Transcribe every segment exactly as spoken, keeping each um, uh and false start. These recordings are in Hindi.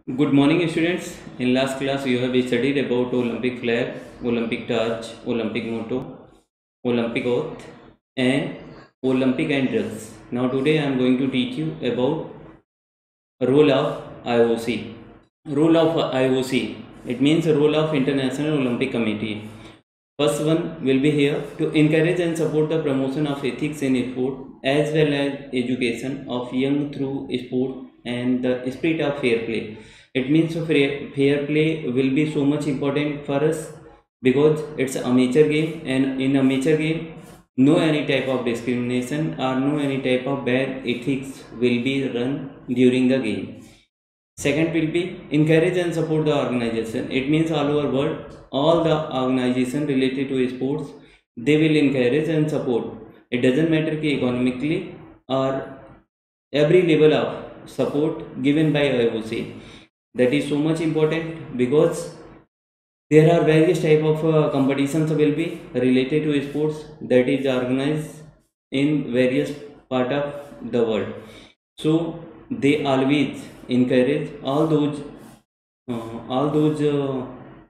Good morning, students. In last class, you have studied about Olympic flag, Olympic torch, Olympic motto, Olympic oath, and Olympic and drugs. Now, today I am going to teach you about role of I O C. Role of I O C. It means role of International Olympic Committee. First one will be here to encourage and support the promotion of ethics in sport as well as education of young through sport and the spirit of fair play. It means fair, fair play will be so much important for us because it's an amateur game, and in amateur game no any type of discrimination or no any type of bad ethics will be run during the game. Second will be encourage and support the organization. It means all over world, all the organization related to sports, they will encourage and support. It doesn't matter ki economically or every level of support given by I O C. That is so much important because there are various type of uh, competitions will be related to sports that is organized in various part of the world. So they always encourage all those uh, all those uh,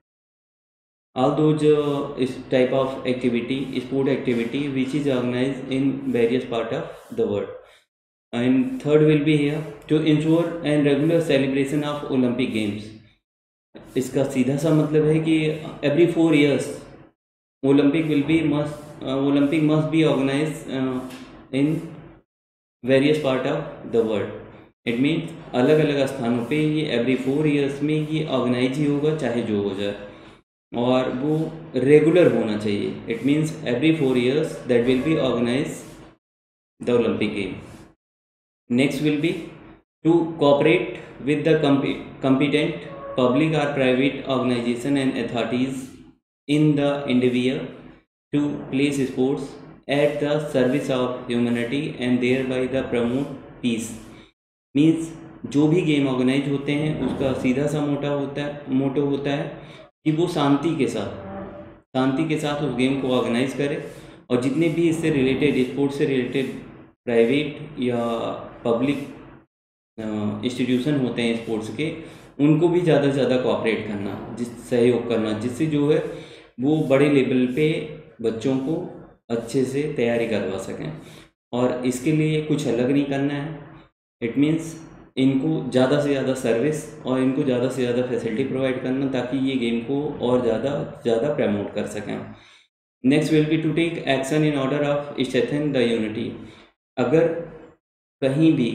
all those uh, is type of activity, sport activity which is organized in various part of the world. And third will be here to ensure and regular celebration of Olympic games. इसका सीधा सा मतलब है कि every four years Olympic will be must Olympic must be organise in various part of the world. It means अलग अलग स्थानों पे ये एवरी फोर इयर्स में ये ऑर्गेनाइज ही होगा चाहे जो हो जाए, और वो रेगुलर होना चाहिए। It means every four years that will be organise the Olympic game. Next will be to cooperate with the competent public or private organization and authorities in the endeavor to place sports at the service of humanity and thereby the promote peace। Means जो भी गेम ऑर्गेनाइज होते हैं उसका सीधा सा मोटा होता है मोटो होता है कि वो शांति के साथ शांति के साथ उस गेम को ऑर्गेनाइज करे, और जितने भी इससे रिलेटेड स्पोर्ट्स से रिलेटेड प्राइवेट या पब्लिक इंस्टीट्यूशन होते हैं स्पोर्ट्स के, उनको भी ज़्यादा से ज़्यादा कोऑपरेट करना, जिस सहयोग करना, जिससे जो है वो बड़े लेवल पे बच्चों को अच्छे से तैयारी करवा सकें। और इसके लिए कुछ अलग नहीं करना है। इट मीन्स इनको ज़्यादा से ज़्यादा सर्विस और इनको ज़्यादा से ज़्यादा फैसिलिटी प्रोवाइड करना ताकि ये गेम को और ज़्यादा ज़्यादा प्रमोट कर सकें। Next will be to take action in order of strengthen the unity. अगर कहीं भी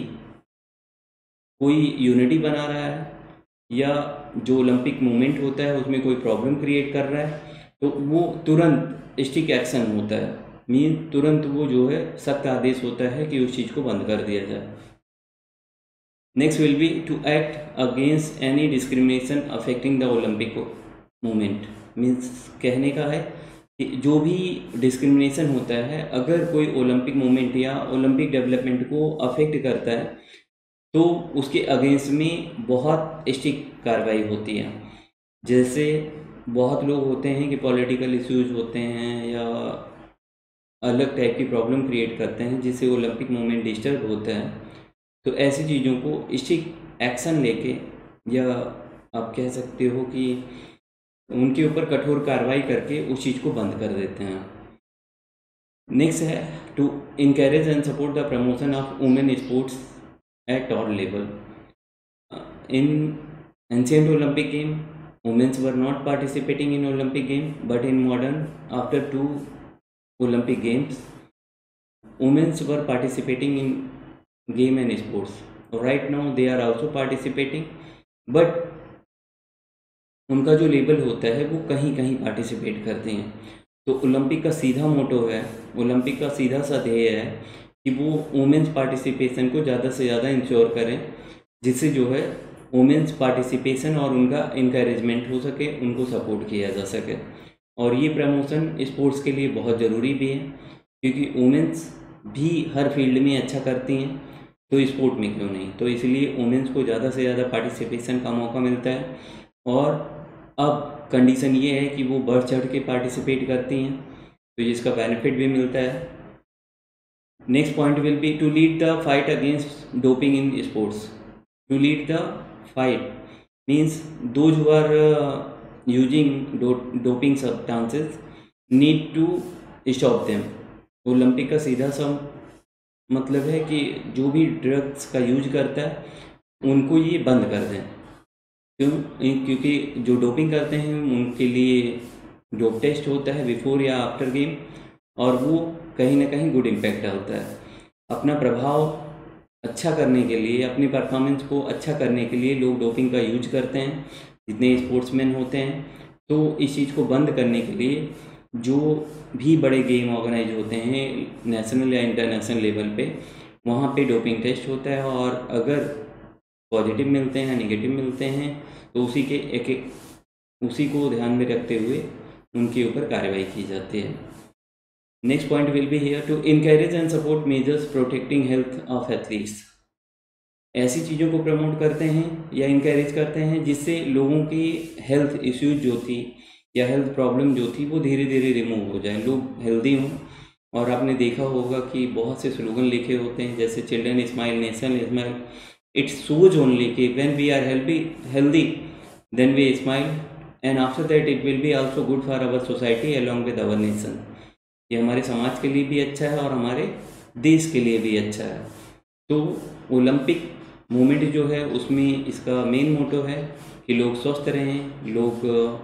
कोई यूनिटी बना रहा है या जो ओलंपिक मूवमेंट होता है उसमें कोई प्रॉब्लम क्रिएट कर रहा है तो वो तुरंत स्ट्रिक्ट एक्शन होता है। मीन तुरंत वो जो है सख्त आदेश होता है कि उस चीज़ को बंद कर दिया जाए। Next will be to act against any discrimination affecting the Olympic movement. Means कहने का है कि जो भी डिस्क्रिमिनेशन होता है, अगर कोई ओलंपिक मूवमेंट या ओलंपिक डेवलपमेंट को अफेक्ट करता है तो उसके अगेंस्ट में बहुत स्ट्रिक्ट कार्रवाई होती है। जैसे बहुत लोग होते हैं कि पॉलिटिकल इश्यूज होते हैं या अलग टाइप की प्रॉब्लम क्रिएट करते हैं जिससे ओलंपिक मूवमेंट डिस्टर्ब होता है, तो ऐसी चीज़ों को स्ट्रिक्ट एक्शन लेके, या आप कह सकते हो कि उनके ऊपर कठोर कार्रवाई करके उस चीज़ को बंद कर देते हैं। नेक्स्ट है to encourage and support the promotion of women sports at all level। Uh, in ancient Olympic game, women were not participating in Olympic game, but in modern, after two Olympic games, women were participating in game and sports। Right now they are also participating, but उनका जो लेवल होता है वो कहीं कहीं पार्टिसिपेट करते हैं। तो ओलंपिक का सीधा मोटो है, ओलंपिक का सीधा सा ध्येय है कि वो वुमेंस पार्टिसिपेशन को ज़्यादा से ज़्यादा इंश्योर करें, जिससे जो है वुमेंस पार्टिसिपेशन और उनका इनकरेजमेंट हो सके, उनको सपोर्ट किया जा सके। और ये प्रमोशन स्पोर्ट्स के लिए बहुत ज़रूरी भी है, क्योंकि वुमेंस भी हर फील्ड में अच्छा करती हैं, तो स्पोर्ट में क्यों नहीं। तो इसलिए वुमेंस को ज़्यादा से ज़्यादा पार्टिसिपेशन का मौका मिलता है, और अब कंडीशन ये है कि वो बढ़ चढ़ के पार्टिसिपेट करती हैं, तो जिसका बेनिफिट भी मिलता है। Next point will be to lead the fight against doping in sports। To lead the fight means those who are uh, using do- doping substances need to stop them. Olympic का सीधा सा मतलब है कि जो भी ड्रग्स का यूज करता है उनको ये बंद कर दें। क्यों? क्योंकि जो डोपिंग करते हैं उनके लिए डोप टेस्ट होता है बिफोर या आफ्टर गेम, और वो कहीं ना कहीं गुड इम्पैक्ट डालता है। अपना प्रभाव अच्छा करने के लिए, अपनी परफॉर्मेंस को अच्छा करने के लिए लोग डोपिंग का यूज करते हैं, जितने स्पोर्ट्समैन होते हैं। तो इस चीज़ को बंद करने के लिए जो भी बड़े गेम ऑर्गेनाइज होते हैं नेशनल या इंटरनेशनल लेवल पे, वहाँ पे डोपिंग टेस्ट होता है, और अगर पॉजिटिव मिलते हैं, नेगेटिव मिलते हैं, तो उसी के एक एक उसी को ध्यान में रखते हुए उनके ऊपर कार्रवाई की जाती है। Next point will be here to encourage and support measures protecting health of athletes. ऐसी चीज़ों को प्रमोट करते हैं या इनकरेज करते हैं जिससे लोगों की हेल्थ इश्यूज जो थी या हेल्थ प्रॉब्लम जो थी वो धीरे धीरे रिमूव हो जाए, लोग हेल्दी हों। और आपने देखा होगा कि बहुत से स्लोगन लिखे होते हैं, जैसे children smile nation smile. It shows only कि when we are healthy healthy then we smile, and after that it will be also good for our society along with our nation. ये हमारे समाज के लिए भी अच्छा है और हमारे देश के लिए भी अच्छा है। तो ओलंपिक मूवमेंट जो है उसमें इसका मेन मोटो है कि लोग स्वस्थ रहें, लोग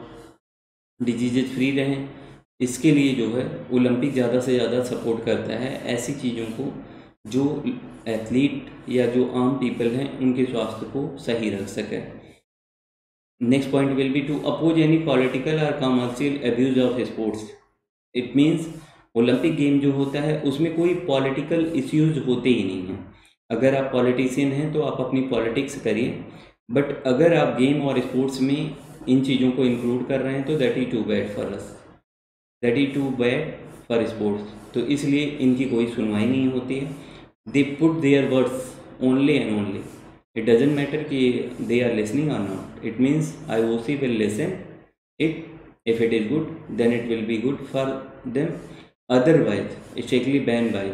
डिजीजेज फ्री रहें। इसके लिए जो है ओलंपिक ज़्यादा से ज़्यादा सपोर्ट करता है ऐसी चीज़ों को जो एथलीट या जो आम पीपल हैं उनके स्वास्थ्य को सही रख सके। Next point will be to oppose any political और commercial abuse of sports. It means Olympic game जो होता है उसमें कोई पॉलिटिकल इश्यूज होते ही नहीं हैं। अगर आप पॉलिटिशियन हैं तो आप अपनी पॉलिटिक्स करिए, बट अगर आप गेम और स्पोर्ट्स में इन चीज़ों को इंक्लूड कर रहे हैं तो that is too bad for us, that is too bad for sports. तो इसलिए इनकी कोई सुनवाई नहीं होती है। They put their words only and only, it doesn't matter कि दे आर लिसनिंग और not. It means I O C will listen it, if it is good then it will be good for them, otherwise strictly ban by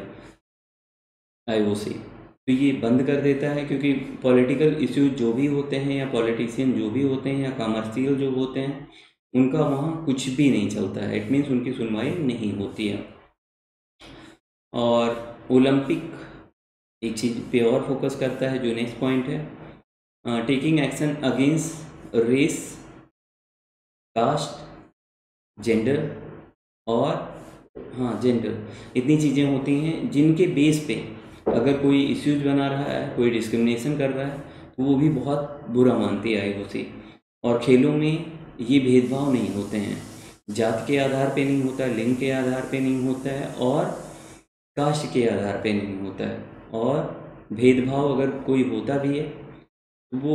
I O C. तो ये बंद कर देता है, क्योंकि पॉलिटिकल इश्यूज जो भी होते हैं या पॉलिटिशियन जो भी होते हैं या कमर्शियल जो होते हैं उनका वहाँ कुछ भी नहीं चलता है। इट मीन्स उनकी सुनवाई नहीं होती है। और ओलंपिक एक चीज़ पे और फोकस करता है जो नेक्स्ट पॉइंट है, taking action against race, caste, gender और हाँ जेंडर, इतनी चीज़ें होती हैं जिनके बेस पे अगर कोई इश्यूज बना रहा है, कोई डिस्क्रिमिनेशन कर रहा है तो वो भी बहुत बुरा मानती है आई ओ सी। और खेलों में ये भेदभाव नहीं होते हैं, जात के आधार पे नहीं होता है, लिंग के आधार पे नहीं होता है और कास्ट के आधार पे नहीं होता है। और भेदभाव अगर कोई होता भी है तो वो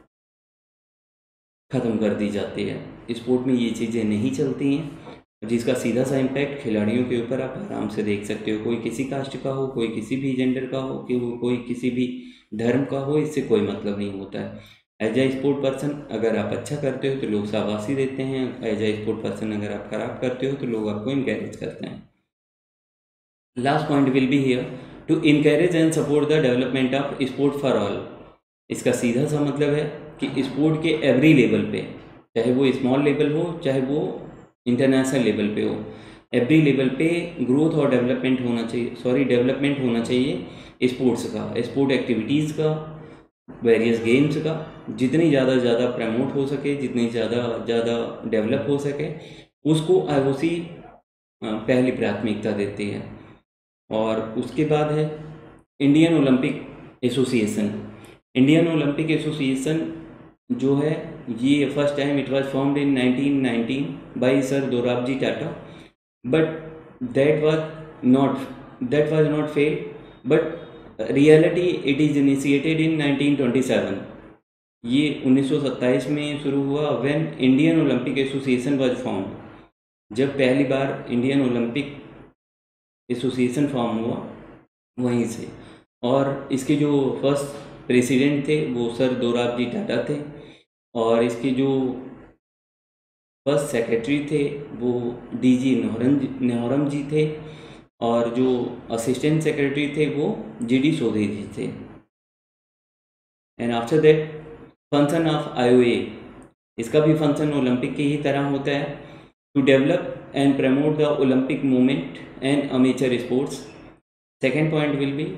ख़त्म कर दी जाती है। स्पोर्ट में ये चीज़ें नहीं चलती हैं, जिसका सीधा सा इम्पैक्ट खिलाड़ियों के ऊपर आप आराम से देख सकते हो। कोई किसी कास्ट का हो, कोई किसी भी जेंडर का हो, कि वो कोई किसी भी धर्म का हो, इससे कोई मतलब नहीं होता है। एज ए स्पोर्ट पर्सन अगर आप अच्छा करते हो तो लोग शाबाशी देते हैं, एज ए स्पोर्ट पर्सन अगर आप खराब करते हो तो लोग आपको इनकरेज करते हैं। Last point will be here to encourage and support the development of sport for all. इसका सीधा सा मतलब है कि स्पोर्ट के एवरी लेवल पे, चाहे वो स्मॉल लेवल हो चाहे वो इंटरनेशनल लेवल पे हो, एवरी लेवल पे ग्रोथ और डेवलपमेंट होना चाहिए सॉरी डेवलपमेंट होना चाहिए स्पोर्ट्स का, स्पोर्ट एक्टिविटीज़ का, वेरियस गेम्स का। जितनी ज़्यादा ज़्यादा प्रमोट हो सके, जितनी ज़्यादा ज़्यादा डेवलप हो सके, उसको आई ओ सी पहली प्राथमिकता देती है। और उसके बाद है Indian Olympic association. Indian Olympic association जो है ये first time it was formed in nineteen nineteen by sir Dorabji Tata, but that was not that was not fail, but reality it is initiated in nineteen twenty seven. ये उन्नीस सौ सत्ताईस में शुरू हुआ when Indian Olympic association was formed. जब पहली बार इंडियन ओलंपिक एसोसिएशन फॉर्म हुआ वहीं से। और इसके जो फर्स्ट प्रेसिडेंट थे वो सर दोराबजी टाटा थे, और इसके जो फर्स्ट सेक्रेटरी थे वो डी जी नोहरम नेहरम जी थे, और जो असिस्टेंट सेक्रेटरी थे वो जी डी चौधरी जी थे। And after that function of I O A, इसका भी फंक्शन ओलंपिक के ही तरह होता है, to develop and promote the Olympic movement and amateur sports. Second point will be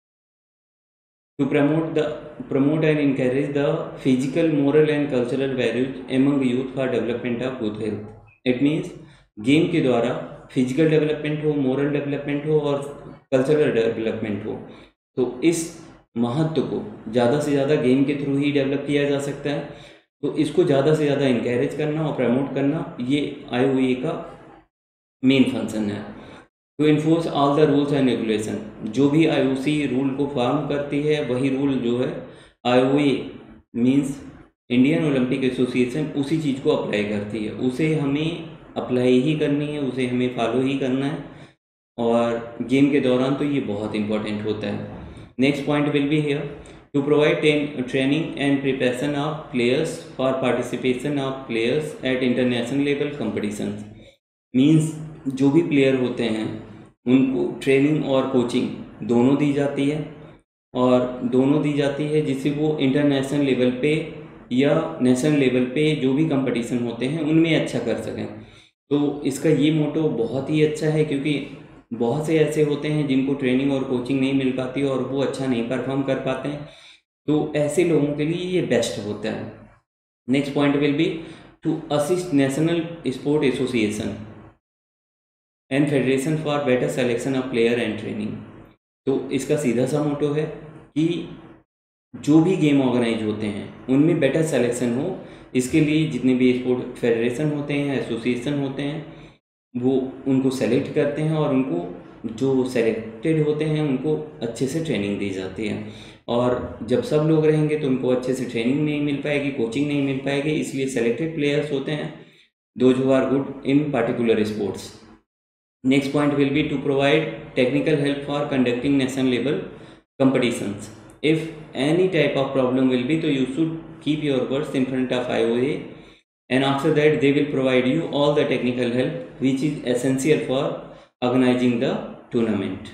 to promote the promote and encourage the physical, moral and cultural values among youth for development of good health. It means game के द्वारा फिजिकल डेवलपमेंट हो, मोरल डेवलपमेंट हो और कल्चरल डेवलपमेंट हो, तो इस महत्व को ज़्यादा से ज़्यादा गेम के थ्रू ही डेवलप किया जा सकता है. तो इसको ज़्यादा से ज़्यादा इंकरेज करना और प्रमोट करना ये आई ओ ए का मेन फंक्शन है. To enforce all the rules and regulation, जो भी आई ओ सी रूल को फॉर्म करती है वही रूल जो है I O A means Indian Olympic association उसी चीज़ को अप्लाई करती है. उसे हमें अप्लाई ही करनी है, उसे हमें फॉलो ही करना है, और गेम के दौरान तो ये बहुत इंपॉर्टेंट होता है. Next point will be here to provide training and preparation of players for participation of players at international level competitions. Means जो भी प्लेयर होते हैं उनको ट्रेनिंग और कोचिंग दोनों दी जाती है, और दोनों दी जाती है जिससे वो इंटरनेशनल लेवल पे या नेशनल लेवल पे जो भी कंपटीशन होते हैं उनमें अच्छा कर सकें. तो इसका ये मोटो बहुत ही अच्छा है, क्योंकि बहुत से ऐसे होते हैं जिनको ट्रेनिंग और कोचिंग नहीं मिल पाती और वो अच्छा नहीं परफॉर्म कर पाते हैं, तो ऐसे लोगों के लिए ये बेस्ट होता है. Next point will be to assist national sport association and federation for better selection of player and training. तो इसका सीधा सा मोटो है कि जो भी गेम ऑर्गेनाइज होते हैं उनमें बेटर सेलेक्शन हो, इसके लिए जितने भी स्पोर्ट फेडरेशन होते हैं, एसोसिएशन होते हैं, वो उनको सेलेक्ट करते हैं और उनको जो सेलेक्टेड होते हैं उनको अच्छे से ट्रेनिंग दी जाती है. और जब सब लोग रहेंगे तो उनको अच्छे से ट्रेनिंग नहीं मिल पाएगी, कोचिंग नहीं मिल पाएगी, इसलिए सेलेक्टेड प्लेयर्स होते हैं those who are good in particular sports. Next point will be to provide technical help for conducting national level competitions. If any type of problem will be, so you should keep your words in front of I O A, and after that they will provide you all the technical help which is essential for organizing the tournament.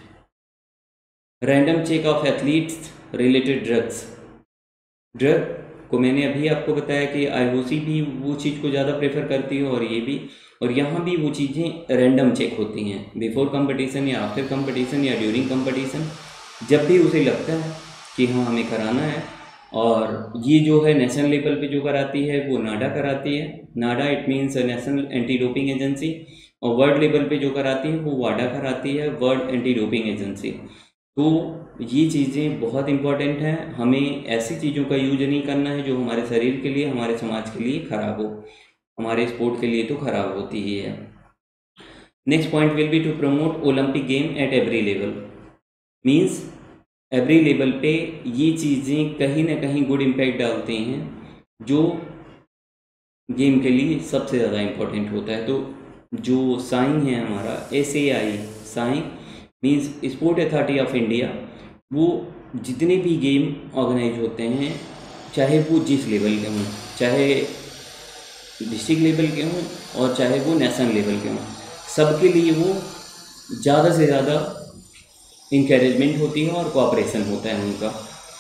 Random check of athletes related drugs. Drug को मैंने अभी आपको बताया कि आई ओ सी भी वो चीज़ को ज़्यादा प्रेफर करती है और ये भी, और यहाँ भी वो चीज़ें रैंडम चेक होती हैं बिफोर कंपटीशन या आफ्टर कंपटीशन या ड्यूरिंग कंपटीशन, जब भी उसे लगता है कि हाँ हमें कराना है. और ये जो है नेशनल लेवल पे जो कराती है वो नाडा कराती है. NADA it means national anti doping agency, और वर्ल्ड लेवल पे जो कराती है वो वाडा कराती है, वर्ल्ड एंटी डोपिंग एजेंसी. तो ये चीज़ें बहुत इंपॉर्टेंट हैं. हमें ऐसी चीज़ों का यूज नहीं करना है जो हमारे शरीर के लिए, हमारे समाज के लिए ख़राब हो. हमारे स्पोर्ट के लिए तो ख़राब होती ही है. Next point will be to promote Olympic game at every level. Means every level पे ये चीज़ें कहीं ना कहीं गुड इम्पैक्ट डालती हैं जो गेम के लिए सबसे ज़्यादा इम्पोर्टेंट होता है. तो जो साइन है हमारा S A I sign means sport authority of India, वो जितने भी गेम ऑर्गेनाइज होते हैं चाहे वो जिस लेवल के हों, चाहे डिस्ट्रिक्ट लेवल के हों और चाहे वो नेशनल लेवल के हों, सबके लिए वो ज़्यादा से ज़्यादा इंकरेजमेंट होती है और कोऑपरेशन होता है उनका.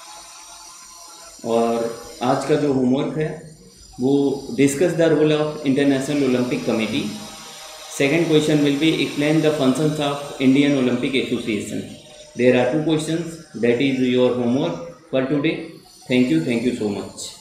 और आज का जो होमवर्क है वो discuss the role of international Olympic committee. Second question will be explain the functions of Indian Olympic Association. There are two questions. That is your homework for today. Thank you. Thank you so much.